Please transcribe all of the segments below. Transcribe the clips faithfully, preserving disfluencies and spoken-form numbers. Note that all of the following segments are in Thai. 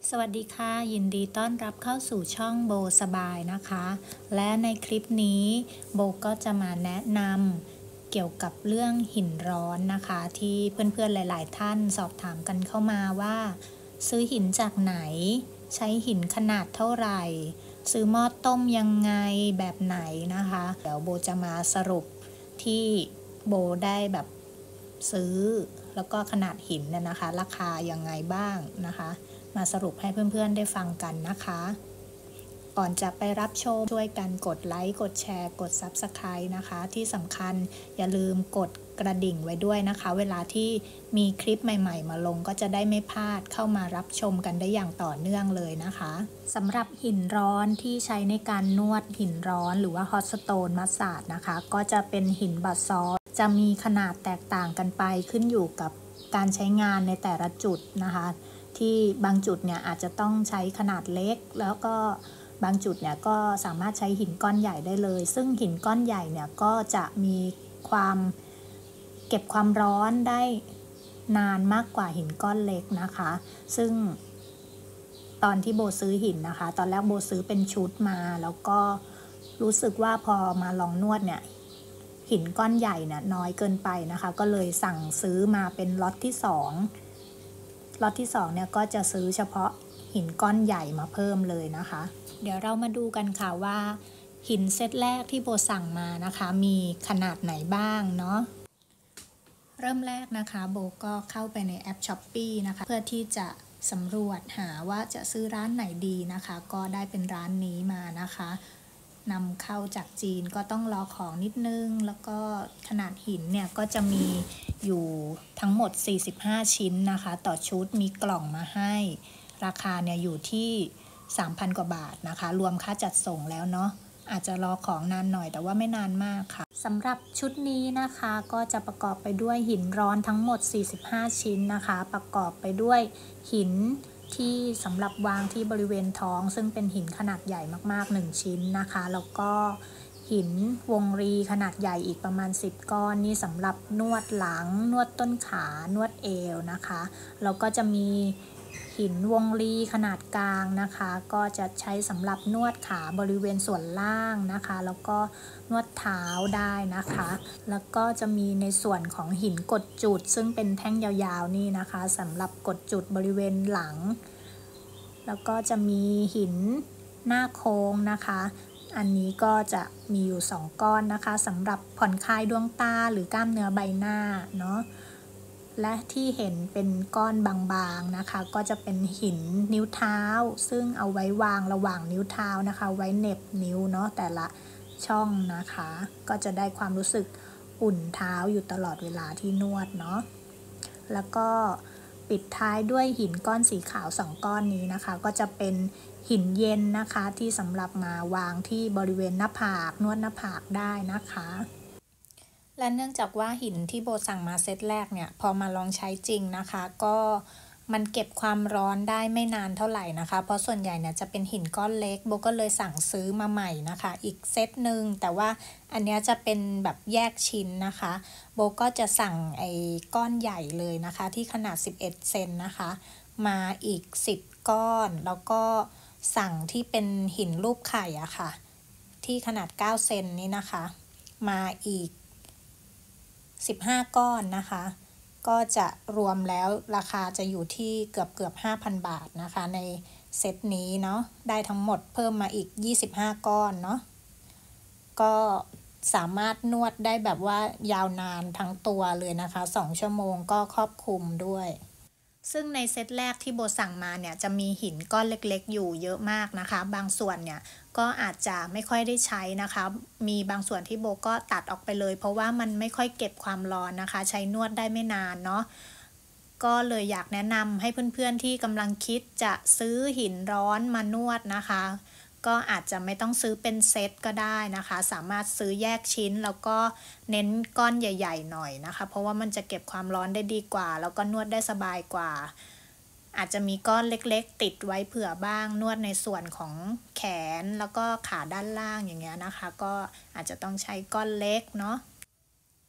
สวัสดีค่ะยินดีต้อนรับเข้าสู่ช่องโบสบายนะคะและในคลิปนี้โบก็จะมาแนะนำเกี่ยวกับเรื่องหินร้อนนะคะที่เพื่อนๆหลายๆท่านสอบถามกันเข้ามาว่าซื้อหินจากไหนใช้หินขนาดเท่าไหร่ซื้อหม้อต้มยังไงแบบไหนนะคะเดี๋ยวโบจะมาสรุปที่โบได้แบบซื้อแล้วก็ขนาดหินเนี่ยนะคะราคายังไงบ้างนะคะมาสรุปให้เพื่อนๆได้ฟังกันนะคะก่อนจะไปรับชมช่วยกันกดไลค์กดแชร์กด ซับสไครบ์ นะคะที่สำคัญอย่าลืมกดกระดิ่งไว้ด้วยนะคะเวลาที่มีคลิปใหม่ๆมาลงก็จะได้ไม่พลาดเข้ามารับชมกันได้อย่างต่อเนื่องเลยนะคะสำหรับหินร้อนที่ใช้ในการนวดหินร้อนหรือว่าฮอตสโตนมัสสาดนะคะก็จะเป็นหินบัดซอลจะมีขนาดแตกต่างกันไปขึ้นอยู่กับการใช้งานในแต่ละจุดนะคะที่บางจุดเนี่ยอาจจะต้องใช้ขนาดเล็กแล้วก็บางจุดเนี่ยก็สามารถใช้หินก้อนใหญ่ได้เลยซึ่งหินก้อนใหญ่เนี่ยก็จะมีความเก็บความร้อนได้นานมากกว่าหินก้อนเล็กนะคะซึ่งตอนที่โบซื้อหินนะคะตอนแรกโบซื้อเป็นชุดมาแล้วก็รู้สึกว่าพอมาลองนวดเนี่ยหินก้อนใหญ่เนี่ยน้อยเกินไปนะคะก็เลยสั่งซื้อมาเป็นล็อตที่สองล็อตที่สองเนี่ยก็จะซื้อเฉพาะหินก้อนใหญ่มาเพิ่มเลยนะคะเดี๋ยวเรามาดูกันค่ะว่าหินเซตแรกที่โบสั่งมานะคะมีขนาดไหนบ้างเนาะเริ่มแรกนะคะโบก็เข้าไปในแอป ช้อปปี้ นะคะเพื่อที่จะสำรวจหาว่าจะซื้อร้านไหนดีนะคะก็ได้เป็นร้านนี้มานะคะนำเข้าจากจีนก็ต้องรอของนิดนึงแล้วก็ขนาดหินเนี่ยก็จะมีอยู่ทั้งหมดสี่สิบห้าชิ้นนะคะต่อชุดมีกล่องมาให้ราคาเนี่ยอยู่ที่ สามพัน กว่าบาทนะคะรวมค่าจัดส่งแล้วเนาะอาจจะรอของนานหน่อยแต่ว่าไม่นานมากค่ะสำหรับชุดนี้นะคะก็จะประกอบไปด้วยหินร้อนทั้งหมดสี่สิบห้าชิ้นนะคะประกอบไปด้วยหินที่สำหรับวางที่บริเวณท้องซึ่งเป็นหินขนาดใหญ่มากๆหนึ่งชิ้นนะคะแล้วก็หินวงรีขนาดใหญ่อีกประมาณสิบก้อนนี่สำหรับนวดหลังนวดต้นขานวดเอวนะคะแล้วก็จะมีหินวงรีขนาดกลางนะคะก็จะใช้สำหรับนวดขาบริเวณส่วนล่างนะคะแล้วก็นวดเท้าได้นะคะแล้วก็จะมีในส่วนของหินกดจุดซึ่งเป็นแท่งยาวๆนี่นะคะสำหรับกดจุดบริเวณหลังแล้วก็จะมีหินหน้าโค้งนะคะอันนี้ก็จะมีอยู่สองก้อนนะคะสำหรับผ่อนคลายดวงตาหรือกล้ามเนื้อใบหน้าเนาะและที่เห็นเป็นก้อนบางๆนะคะก็จะเป็นหินนิ้วเท้าซึ่งเอาไว้วางระหว่างนิ้วเท้านะคะไว้เหน็บนิ้วเนาะแต่ละช่องนะคะก็จะได้ความรู้สึกอุ่นเท้าอยู่ตลอดเวลาที่นวดเนาะแล้วก็ปิดท้ายด้วยหินก้อนสีขาวสองก้อนนี้นะคะก็จะเป็นหินเย็นนะคะที่สำหรับมาวางที่บริเวณหน้าผากนวดหน้าผากได้นะคะและเนื่องจากว่าหินที่โบสั่งมาเซตแรกเนี่ยพอมาลองใช้จริงนะคะก็มันเก็บความร้อนได้ไม่นานเท่าไหร่นะคะเพราะส่วนใหญ่เนี่ยจะเป็นหินก้อนเล็กโบก็เลยสั่งซื้อมาใหม่นะคะอีกเซตหนึ่งแต่ว่าอันนี้จะเป็นแบบแยกชิ้นนะคะโบก็จะสั่งไอ้ก้อนใหญ่เลยนะคะที่ขนาดสิบเอ็ดเซนนะคะมาอีกสิบก้อนแล้วก็สั่งที่เป็นหินรูปไข่อะค่ะที่ขนาดเก้าเซนนี้นะคะมาอีกสิบห้าก้อนนะคะก็จะรวมแล้วราคาจะอยู่ที่เกือบเกือบ ห้าพัน บาทนะคะในเซตนี้เนาะได้ทั้งหมดเพิ่มมาอีกยี่สิบห้าก้อนเนาะก็สามารถนวดได้แบบว่ายาวนานทั้งตัวเลยนะคะสองชั่วโมงก็ครอบคลุมด้วยซึ่งในเซตแรกที่โบสั่งมาเนี่ยจะมีหินก้อนเล็กๆอยู่เยอะมากนะคะบางส่วนเนี่ยก็อาจจะไม่ค่อยได้ใช้นะคะมีบางส่วนที่โบก็ตัดออกไปเลยเพราะว่ามันไม่ค่อยเก็บความร้อนนะคะใช้นวดได้ไม่นานเนาะก็เลยอยากแนะนำให้เพื่อนๆที่กำลังคิดจะซื้อหินร้อนมานวดนะคะก็อาจจะไม่ต้องซื้อเป็นเซตก็ได้นะคะสามารถซื้อแยกชิ้นแล้วก็เน้นก้อนใหญ่ๆหน่อยนะคะเพราะว่ามันจะเก็บความร้อนได้ดีกว่าแล้วก็นวดได้สบายกว่าอาจจะมีก้อนเล็กๆติดไว้เผื่อบ้างนวดในส่วนของแขนแล้วก็ขาด้านล่างอย่างเงี้ยนะคะก็อาจจะต้องใช้ก้อนเล็กเนาะ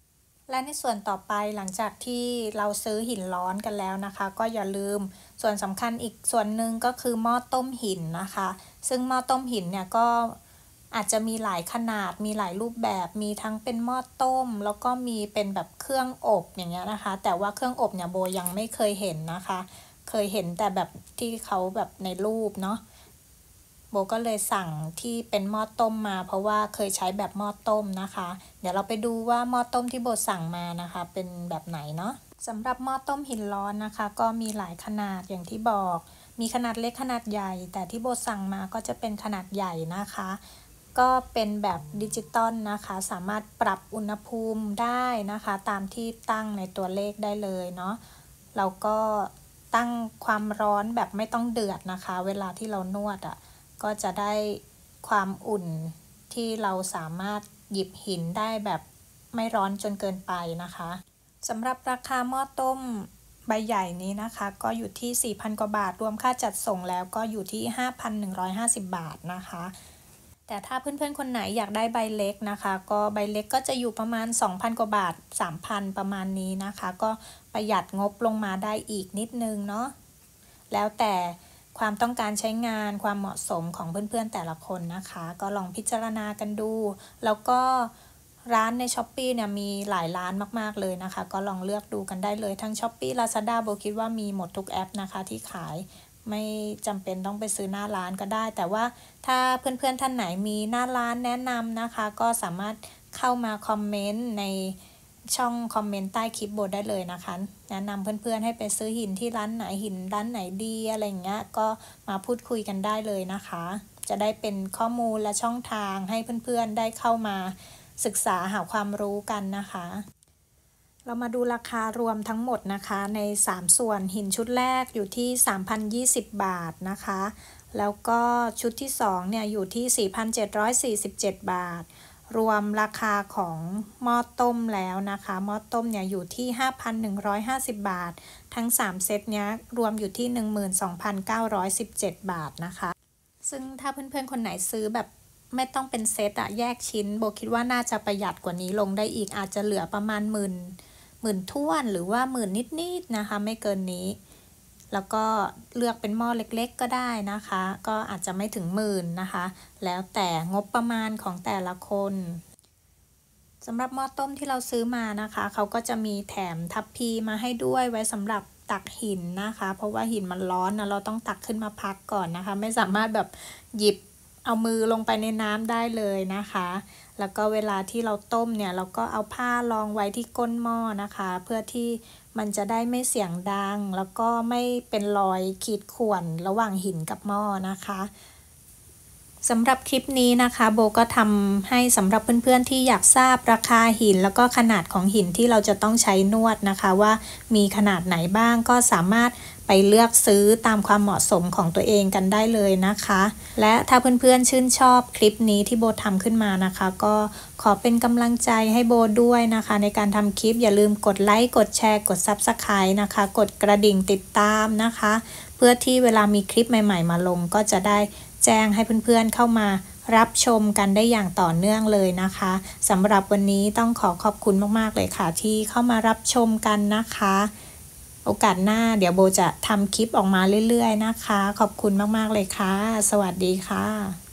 และในส่วนต่อไปหลังจากที่เราซื้อหินร้อนกันแล้วนะคะก็อย่าลืมส่วนสำคัญอีกส่วนหนึ่งก็คือหม้อต้มหินนะคะซึ่งหม้อต้มหินเนี่ยก็อาจจะมีหลายขนาดมีหลายรูปแบบมีทั้งเป็นหม้อต้มแล้วก็มีเป็นแบบเครื่องอบอย่างเงี้ยนะคะแต่ว่าเครื่องอบเนี่ยโบยังไม่เคยเห็นนะคะเคยเห็นแต่แบบที่เขาแบบในรูปเนาะโบก็เลยสั่งที่เป็นหม้อต้มมาเพราะว่าเคยใช้แบบหม้อต้มนะคะเดี๋ยวเราไปดูว่าหม้อต้มที่โบสั่งมานะคะเป็นแบบไหนเนาะสำหรับหม้อต้มหินร้อนนะคะก็มีหลายขนาดอย่างที่บอกมีขนาดเล็กขนาดใหญ่แต่ที่โบสั่งมาก็จะเป็นขนาดใหญ่นะคะก็เป็นแบบดิจิตอลนะคะสามารถปรับอุณหภูมิได้นะคะตามที่ตั้งในตัวเลขได้เลยเนาะเราก็ตั้งความร้อนแบบไม่ต้องเดือดนะคะเวลาที่เรานวดอ่ะก็จะได้ความอุ่นที่เราสามารถหยิบหินได้แบบไม่ร้อนจนเกินไปนะคะสำหรับราคาหม้อต้มใบใหญ่นี้นะคะก็อยู่ที่ สี่พัน กว่าบาทรวมค่าจัดส่งแล้วก็อยู่ที่ ห้าพันหนึ่งร้อยห้าสิบ บาทนะคะแต่ถ้าเพื่อนๆคนไหนอยากได้ใบเล็กนะคะก็ใบเล็กก็จะอยู่ประมาณ สองพัน กว่าบาท สามพัน ประมาณนี้นะคะก็ประหยัดงบลงมาได้อีกนิดนึงเนาะแล้วแต่ความต้องการใช้งานความเหมาะสมของเพื่อนๆแต่ละคนนะคะก็ลองพิจารณากันดูแล้วก็ร้านใน Shopee เนี่ยมีหลายร้านมากๆเลยนะคะก็ลองเลือกดูกันได้เลยทั้ง Shopee Lazada โบคิดว่ามีหมดทุกแอปนะคะที่ขายไม่จำเป็นต้องไปซื้อหน้าร้านก็ได้แต่ว่าถ้าเพื่อนๆท่านไหนมีหน้าร้านแนะนำนะคะก็สามารถเข้ามาคอมเมนต์ในช่องคอมเมนต์ใต้คลิปโบได้เลยนะคะแนะนำเพื่อนๆให้ไปซื้อหินที่ร้านไหนหินร้านไหนดีอะไรเงี้ยก็มาพูดคุยกันได้เลยนะคะจะได้เป็นข้อมูลและช่องทางให้เพื่อนๆได้เข้ามาศึกษาหาความรู้กันนะคะเรามาดูราคารวมทั้งหมดนะคะในสามส่วนหินชุดแรกอยู่ที่ สามพันยี่สิบ บาทนะคะแล้วก็ชุดที่สองเนี่ยอยู่ที่ สี่พันเจ็ดร้อยสี่สิบเจ็ด บาทรวมราคาของหม้อต้มแล้วนะคะหม้อต้มเนี่ยอยู่ที่ ห้าพันหนึ่งร้อยห้าสิบ บาททั้งสามเซตเนี้ยรวมอยู่ที่ หนึ่งหมื่นสองพันเก้าร้อยสิบเจ็ด บาทนะคะซึ่งถ้าเพื่อนๆคนไหนซื้อแบบไม่ต้องเป็นเซตอะแยกชิ้นโบคิดว่าน่าจะประหยัดกว่านี้ลงได้อีกอาจจะเหลือประมาณหมื่นหมื่นท้วนหรือว่าหมื่นนิดๆนะคะไม่เกินนี้แล้วก็เลือกเป็นหม้อเล็กๆก็ได้นะคะก็อาจจะไม่ถึงหมื่นนะคะแล้วแต่งบประมาณของแต่ละคนสำหรับหม้อต้มที่เราซื้อมานะคะเขาก็จะมีแถมทัพพีมาให้ด้วยไว้สำหรับตักหินนะคะเพราะว่าหินมันร้อนนะเราต้องตักขึ้นมาพักก่อนนะคะไม่สามารถแบบหยิบเอามือลงไปในน้ำได้เลยนะคะแล้วก็เวลาที่เราต้มเนี่ยเราก็เอาผ้ารองไว้ที่ก้นหม้อนะคะเพื่อที่มันจะได้ไม่เสียงดังแล้วก็ไม่เป็นรอยขีดข่วนระหว่างหินกับหม้อนะคะสำหรับคลิปนี้นะคะโบก็ทำให้สำหรับเพื่อนๆที่อยากทราบราคาหินแล้วก็ขนาดของหินที่เราจะต้องใช้นวดนะคะว่ามีขนาดไหนบ้างก็สามารถไปเลือกซื้อตามความเหมาะสมของตัวเองกันได้เลยนะคะและถ้าเพื่อนๆชื่นชอบคลิปนี้ที่โบทำขึ้นมานะคะก็ขอเป็นกำลังใจให้โบด้วยนะคะในการทำคลิปอย่าลืมกดไลค์กดแชร์กด ซับสไครบ์ นะคะกดกระดิ่งติดตามนะคะเพื่อที่เวลามีคลิปใหม่ๆมาลงก็จะได้แจ้งให้เพื่อนๆเข้ามารับชมกันได้อย่างต่อเนื่องเลยนะคะสำหรับวันนี้ต้องขอขอบคุณมากๆเลยค่ะที่เข้ามารับชมกันนะคะโอกาสหน้าเดี๋ยวโบจะทำคลิปออกมาเรื่อยๆนะคะขอบคุณมากๆเลยค่ะสวัสดีค่ะ